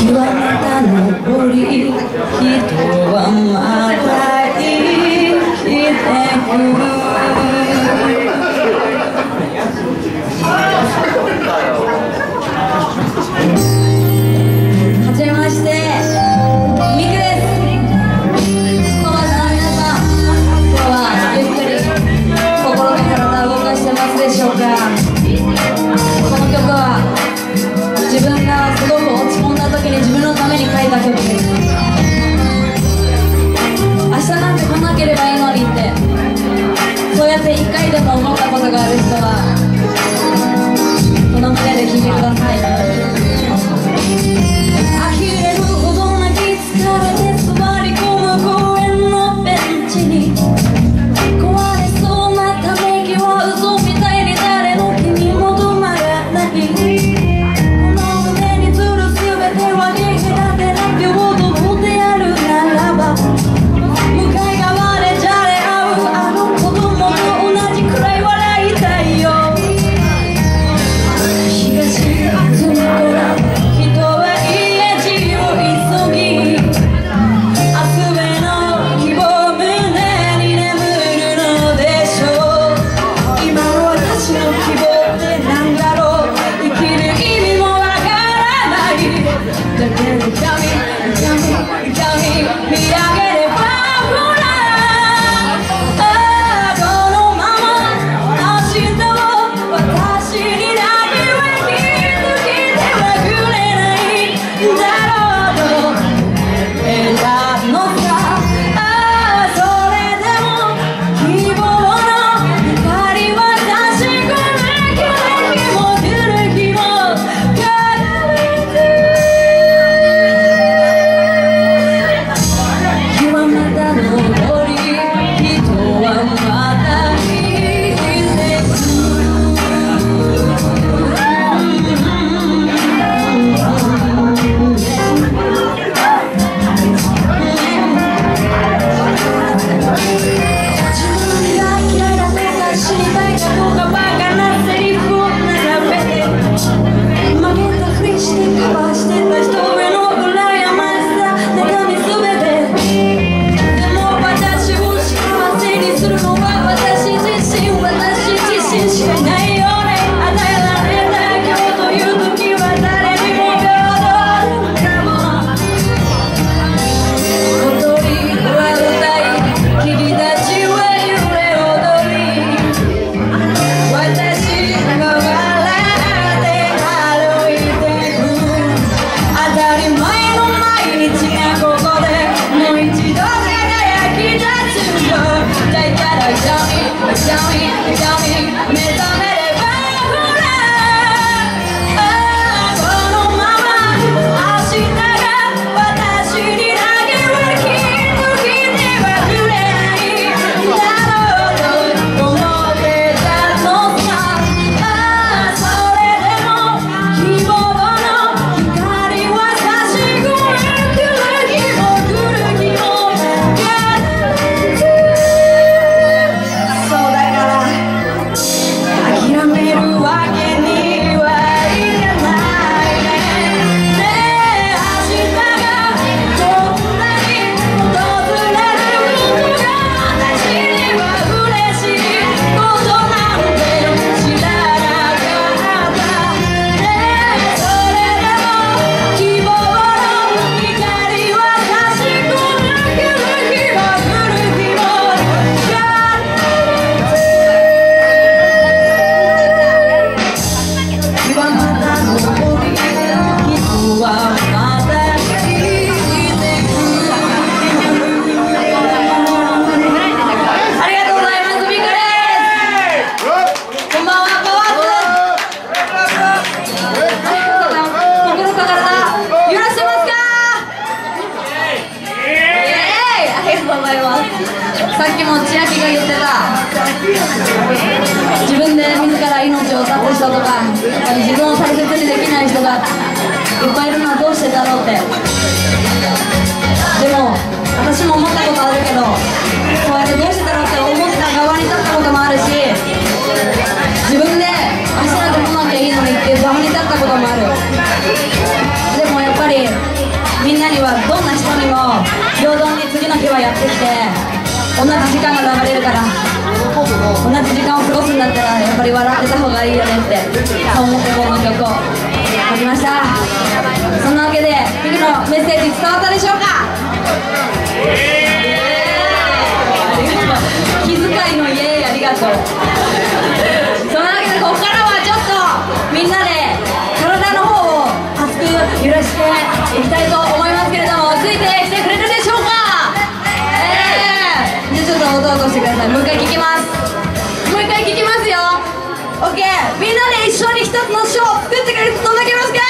日はまた昇り、人はまた生きてく。はじめまして、ミクです。この皆さん、今日はゆっくり心と体を動かしてますでしょうか。この曲は自分がすごく落ち込んだ時に自分のために書いた曲です。明日なんて来なければいいのにって、そうやって一回でも思ったことがある人はこの胸で聴いてください。呆れるほど泣き疲れて座り込む公園のベンチに、壊れそうなため息は嘘みたいに誰の気にも止まらない。この胸にずるすべては隔てな平等であるならば、向かい側でじゃれ合うあの子供と同じくらい笑いたいよ。日が沈む頃、人は家路を急ぎ、明日への希望胸に眠るのでしょう。今の私の希望ってなんだろう、生きる意味もわからない。だけど神見上げればほら、このまま明日を私にだけは気づけてはくれないんだろうと得たのさ。それでも希望の光は差し込むけれども来る日も必ず。日はまた昇り、人はまた生きてく。自分が嫌いだとか死にたいかどうかバカなセリフを並べて、曲げたふりしてカバーしてた人への羨ましさ妬みすべて。でも私を幸せにするのは私自身しかいないよね。与えられた今日という時は誰にも平等なもの。小鳥は歌い、君たちは揺れ踊り、私が笑って歩いてく。当たり前の毎日がここでもう一度輝き出すよ。だから目覚めればほら、このまま明日が私にだけは気づけてはくれないんだろうと思ってたのさ。それでも希望の光は差し込む。来る日も必ず。そうだから諦めるわけにはいかないね。ねえ明日がどんなに訪れることが私には嬉しいことなんて知らなかった。ねえそれでも希望の光は差し込む。来る日も必ず。日はまた昇り、人はまた生きてく。ありがとうございます。ミカです。こんばんは、パワーズ。心と体揺らしてますか。イエーイ、ありがとうございます。さっきも千秋が言ってた、自分で自ら命を絶つ人とか、やっぱり自分を大切にできない人がいっぱいいるのはどうしてだろうって。でも私も思ったことあるけど、そうやってどうしてだろうって思ってた側に立ったこともあるし、自分で明日なんて来なきゃいいのにっていう側に立ったこともある。でもやっぱりして同じ時間が流れるから、同じ時間を過ごすんだったらやっぱり笑ってた方がいいよねってそう思ってこの曲を書きました。そんなわけでミクのメッセージ伝わったでしょうか。気遣いのイエーイありがとう。そんなわけでここからはちょっとみんなで体の方を熱く揺らしていきたいと思いますけれども、ついてきてくれるでしょうか。じゃあちょっと音を落としてください。もう一回聞きます。もう一回聞きますよ。 OK、 みんなで一緒に一つのショーを作ってくれる人だけますか。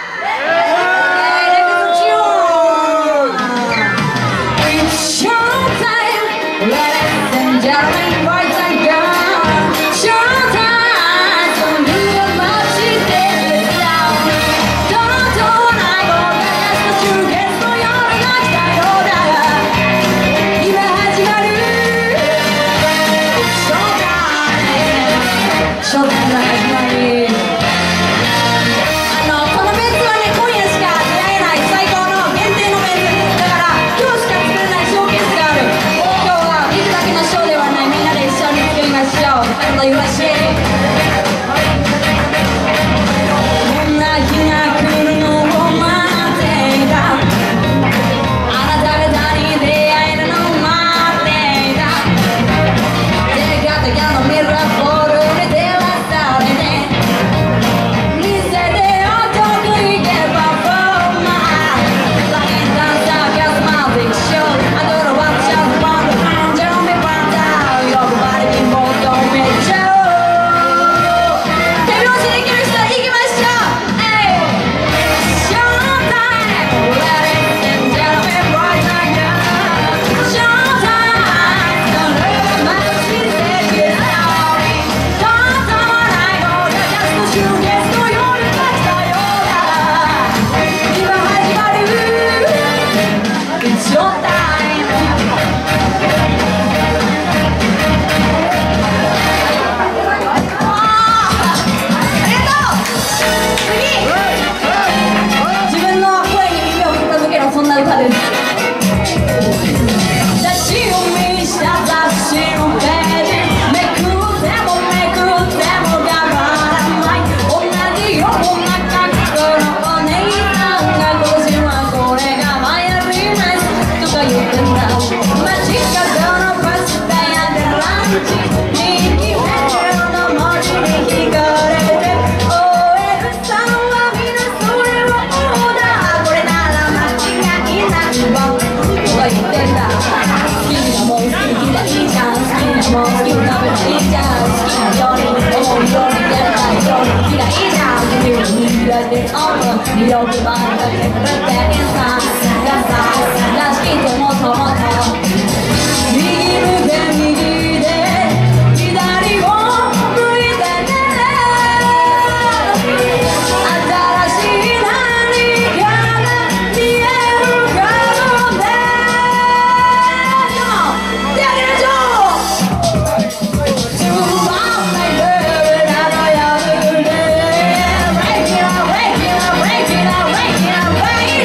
魅力満開でくれてインサンがさらしきともともと右向け右で左を向いてね、新しい何かが見えるかもね。手あげましょう。Wake it up, wake it up, wake it up, wake it up, wake it up, wake it up.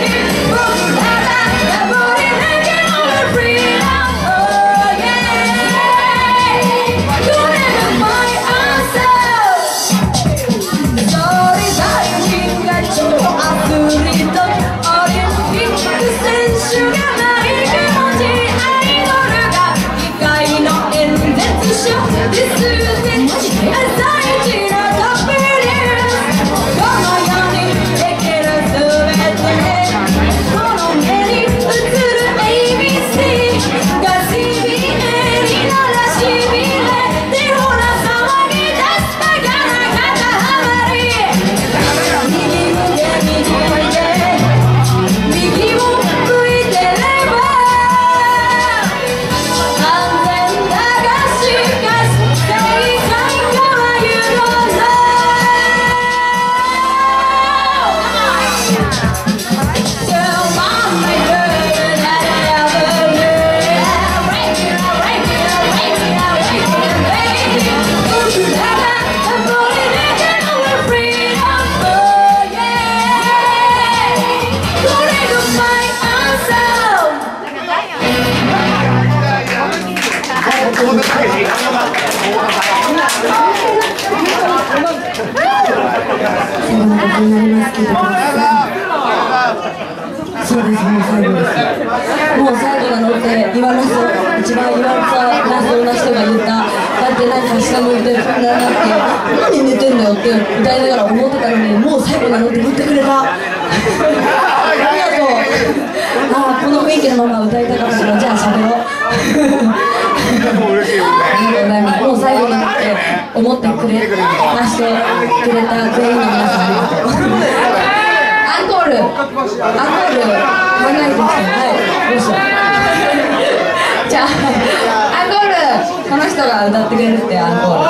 そうです、もう最後です。もう最後なのって言わなそう、一番言わなそうな人が言った。だってなんか下向いてこんなになって何寝てんだよって歌いながら思ってたのに、もう最後なのって言ってくれた。ありがとう。ああ、この雰囲気のまま歌いたかったから、じゃあ喋ろう。ありがとうございます。もう最後になって思ってくれましてくれた全員の皆さんありがとう。アンコール考えてきて、はい、どうしよう。じゃあアンコール、この人が歌ってくれるってアンコール。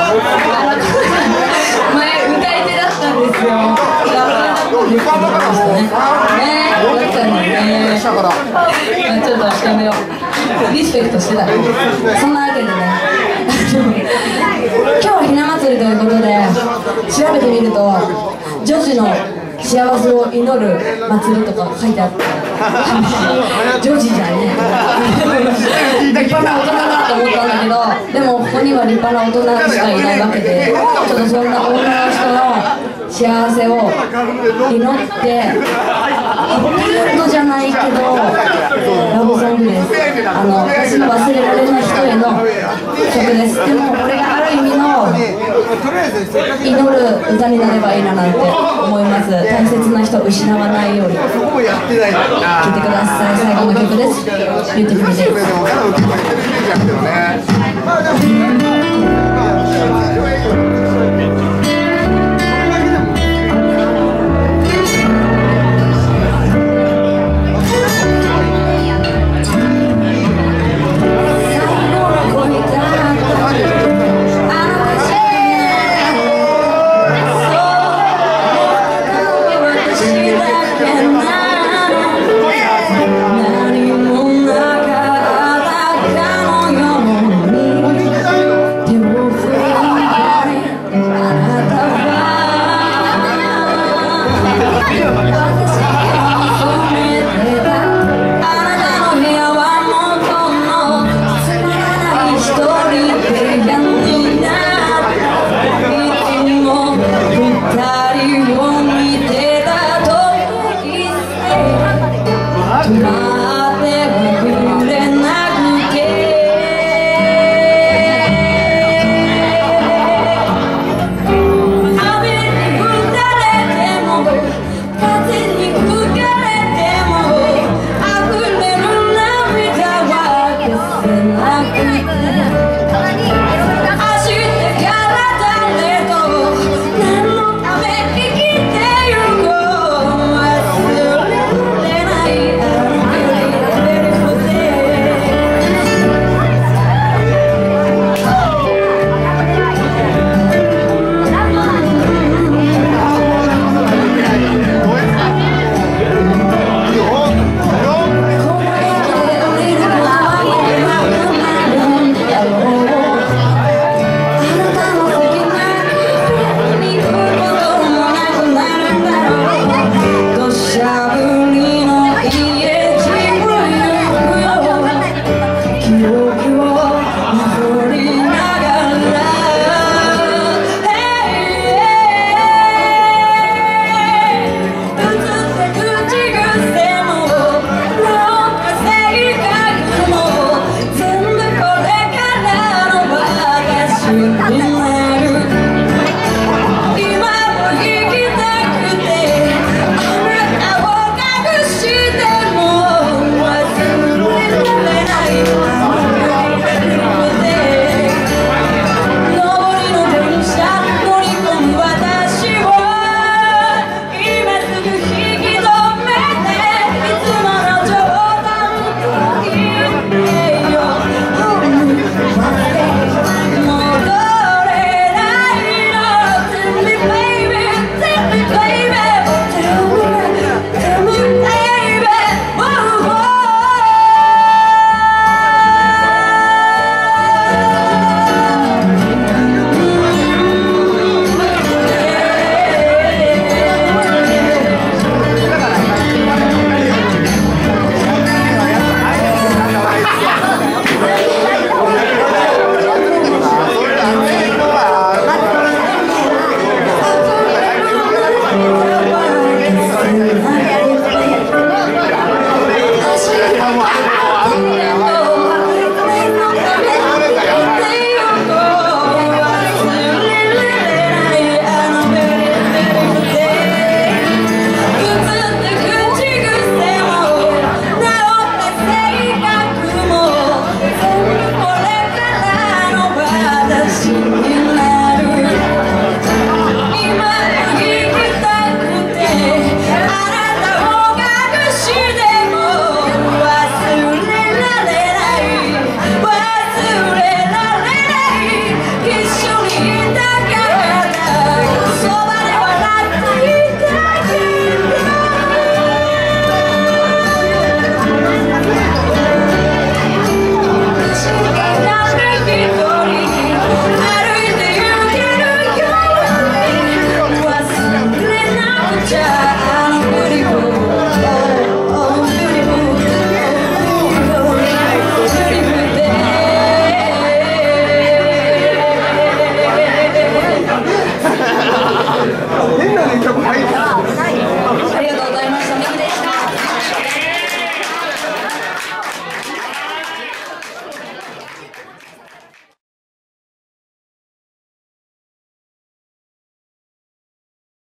前歌い手だったんですよ。よかったんね。ちょっとやめよう。リスペクトしてた。そんなわけでね。今日はひな祭りということで調べてみると、女児の幸せを祈る祭りとか書いてあって、女児じゃねえ立派な大人だと思ったんだけど、でもここには立派な大人しかいないわけで、ちょっとそんな女の人の幸せを祈ってハッピーエンドじゃないけどラブソングです。私の忘れられない人への曲です。でもこれがある意味の祈る歌になればいいななんて思います。大切な人を失わないように聴いてください。最後の曲です。ビューティフルです。 Tomorrow